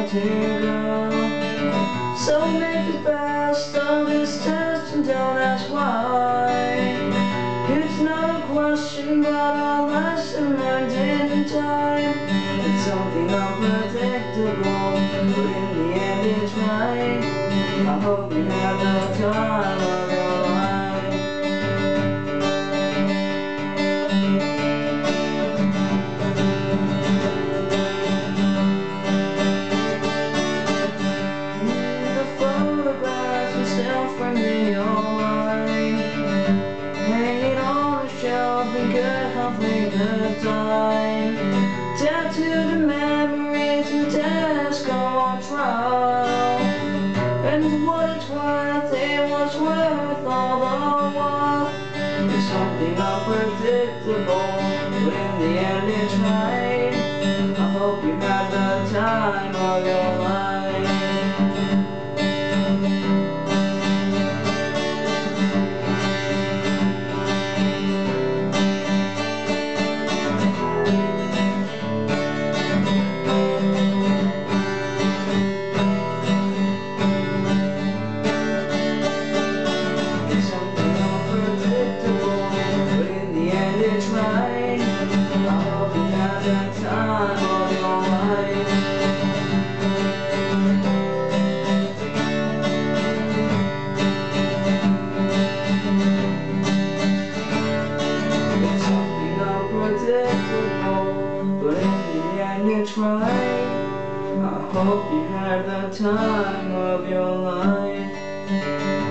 to go. So make the best of this test and don't ask why. It's not a question but a lesson learned in time. It's something unpredictable, but in the end it's right. I hope you have the time of your life. The photographs and still framing your mind, hanging on a shelf in good health in good time. Tattooed memories and Tesco on trial, and for what it's worth, it was worth all the while. It's something unpredictable, but in the end it's right. I hope you had the time of your life. But in the end it's right. I hope you had the time of your life.